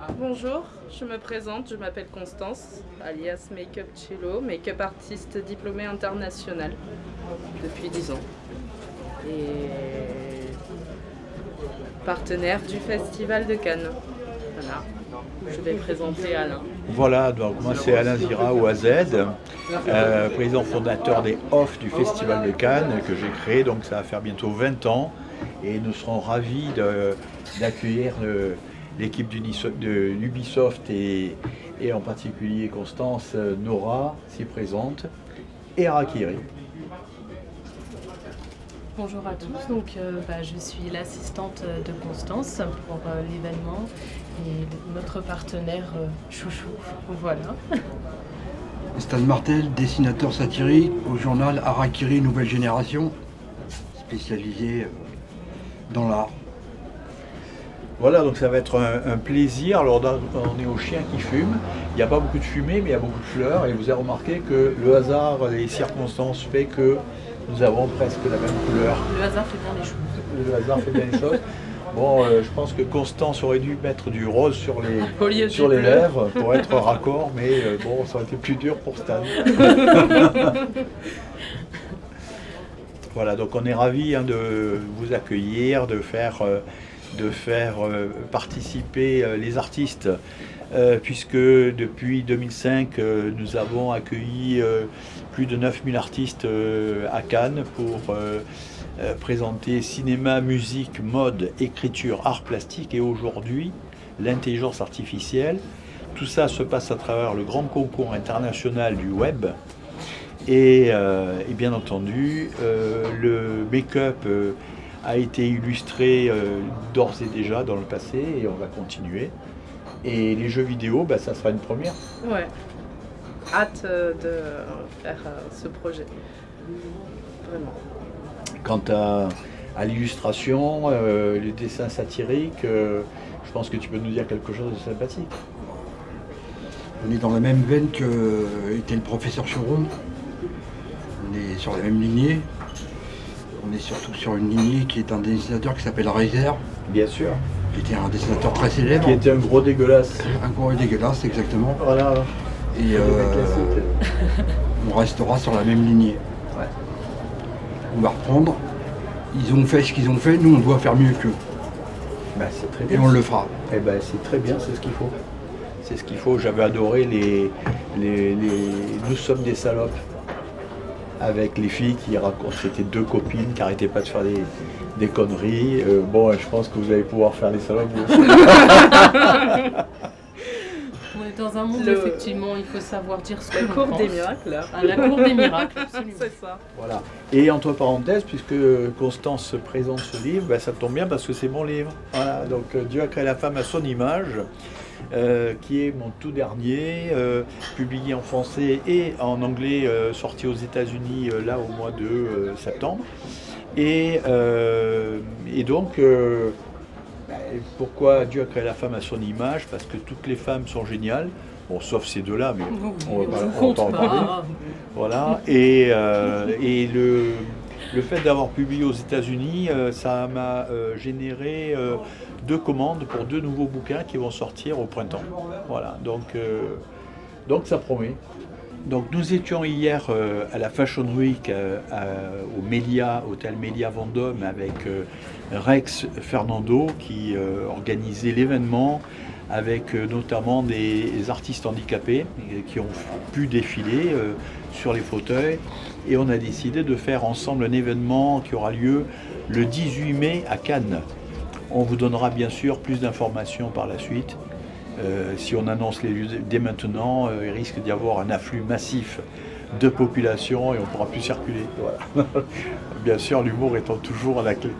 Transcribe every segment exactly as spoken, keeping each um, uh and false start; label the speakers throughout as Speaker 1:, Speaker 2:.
Speaker 1: Bonjour, je me présente, je m'appelle Constance, alias Make-up Cello, make-up artiste diplômée internationale depuis dix ans. Et partenaire du Festival de Cannes. Voilà, je vais présenter Alain.
Speaker 2: Voilà, donc moi c'est Alain Zira ou A Z, euh, président fondateur des Off du Festival de Cannes que j'ai créé, donc ça va faire bientôt vingt ans et nous serons ravis d'accueillir l'équipe d'Ubisoft et, et en particulier Constance, Nora, s'y présente, et Harakiri.
Speaker 3: Bonjour à tous, donc euh, bah, je suis l'assistante de Constance pour euh, l'événement et notre partenaire euh, chouchou, voilà.
Speaker 4: Stan Martel, dessinateur satirique au journal Harakiri Nouvelle Génération, spécialisé euh, dans l'art.
Speaker 2: Voilà, donc ça va être un, un plaisir. Alors on est au chien qui fume, il n'y a pas beaucoup de fumée mais il y a beaucoup de fleurs et vous avez remarqué que le hasard et les circonstances fait que nous avons presque la même couleur.
Speaker 3: Le hasard fait bien les choses.
Speaker 2: Le hasard fait bien les choses. Bon, euh, je pense que Constance aurait dû mettre du rose sur les, sur les lèvres pour être raccord, mais euh, bon, ça aurait été plus dur pour Stan. Voilà, donc on est ravis hein, de vous accueillir, de faire, euh, de faire euh, participer euh, les artistes, euh, puisque depuis deux mille cinq, euh, nous avons accueilli euh, plus de neuf mille artistes euh, à Cannes pour euh, euh, présenter cinéma, musique, mode, écriture, art plastique et aujourd'hui l'intelligence artificielle. Tout ça se passe à travers le grand concours international du web. Et, euh, et bien entendu, euh, le make-up euh, a été illustré euh, d'ores et déjà dans le passé et on va continuer. Et les jeux vidéo, bah, ça sera une première.
Speaker 1: Ouais, hâte euh, de faire euh, ce projet, vraiment.
Speaker 2: Quant à, à l'illustration, euh, les dessins satiriques, euh, je pense que tu peux nous dire quelque chose de sympathique.
Speaker 4: On est dans la même veine que euh, était le professeur Choron. On est sur la même lignée. On est surtout sur une lignée qui est un dessinateur qui s'appelle Reiser.
Speaker 2: Bien sûr.
Speaker 4: Qui était un dessinateur très célèbre.
Speaker 2: Qui était un gros dégueulasse.
Speaker 4: Un gros dégueulasse, exactement.
Speaker 2: Voilà.
Speaker 4: Et euh, on restera sur la même lignée.
Speaker 2: Ouais.
Speaker 4: On va reprendre. Ils ont fait ce qu'ils ont fait, nous on doit faire mieux qu'eux.
Speaker 2: Ben, c'est très bien.
Speaker 4: Et on le fera.
Speaker 2: Eh ben, c'est très bien, c'est ce qu'il faut. C'est ce qu'il faut. J'avais adoré les, les, les Nous sommes des salopes. Avec les filles qui racontent, c'était deux copines qui n'arrêtaient pas de faire des, des conneries. Euh, bon, je pense que vous allez pouvoir faire les salopes vous aussi.
Speaker 3: On est dans un monde,
Speaker 1: Le...
Speaker 3: effectivement, il faut savoir dire ce
Speaker 1: La
Speaker 3: qu'on
Speaker 1: cour
Speaker 3: pense.
Speaker 1: des miracles.
Speaker 3: Ah, la cour des miracles, absolument.
Speaker 1: C'est ça.
Speaker 2: Voilà. Et entre parenthèses, puisque Constance présente ce livre, ben, ça tombe bien parce que c'est mon livre. Voilà. Donc euh, Dieu a créé la femme à son image. Euh, qui est mon tout dernier, euh, publié en français et en anglais, euh, sorti aux États-Unis euh, là au mois de euh, septembre. Et, euh, et donc, euh, bah, pourquoi Dieu a créé la femme à son image? Parce que toutes les femmes sont géniales, bon, sauf ces deux-là, mais on va pas, on va pas en parler. Voilà. Et, euh, et le, le fait d'avoir publié aux États-Unis, euh, ça m'a euh, généré euh, deux commandes pour deux nouveaux bouquins qui vont sortir au printemps. Voilà, donc, euh, donc ça promet. Donc nous étions hier euh, à la Fashion Week euh, à, au Melia, hôtel Melia Vendôme avec euh, Rex Fernando qui euh, organisait l'événement avec euh, notamment des artistes handicapés qui ont pu défiler euh, sur les fauteuils et on a décidé de faire ensemble un événement qui aura lieu le dix-huit mai à Cannes. On vous donnera bien sûr plus d'informations par la suite. Euh, si on annonce les lieux dès maintenant, euh, il risque d'y avoir un afflux massif de population et on ne pourra plus circuler. Voilà. Bien sûr, l'humour étant toujours à la clé.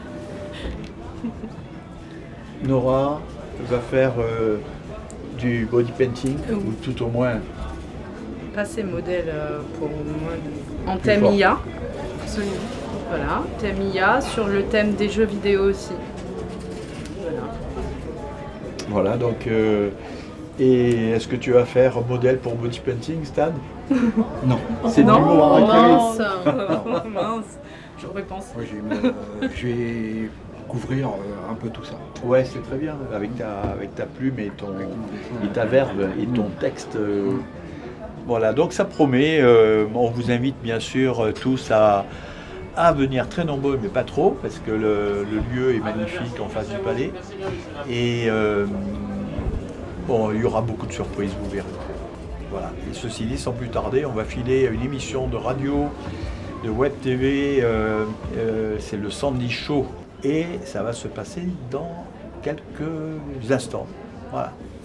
Speaker 2: Nora va faire euh, du body painting,
Speaker 1: oui.
Speaker 2: Ou tout au moins...
Speaker 1: Passer modèle euh, pour moi en
Speaker 2: Plus
Speaker 1: thème
Speaker 2: fort.
Speaker 1: I A. Absolument. Voilà, thème I A sur le thème des jeux vidéo aussi. Voilà.
Speaker 2: Voilà, donc... Euh, et est-ce que tu vas faire modèle pour body painting, Stan?
Speaker 4: Non.
Speaker 2: C'est de
Speaker 1: Non,
Speaker 2: l'humour à
Speaker 1: mince.
Speaker 2: raquer.
Speaker 1: Mince. Je repense.
Speaker 4: Ouais, j'ai, euh, j'ai couvrir euh, un peu tout ça.
Speaker 2: Ouais, c'est très bien, avec ta, avec ta plume et, ton, et ta verve et ton texte. euh, Voilà, donc ça promet. euh, on vous invite bien sûr euh, tous à, à venir très nombreux, mais pas trop, parce que le, le lieu est magnifique en face du palais. Et euh, bon, il y aura beaucoup de surprises, vous verrez. Voilà. Et ceci dit, sans plus tarder, on va filer à une émission de radio, de web T V, euh, euh, c'est le Sandy Show. Et ça va se passer dans quelques instants. Voilà.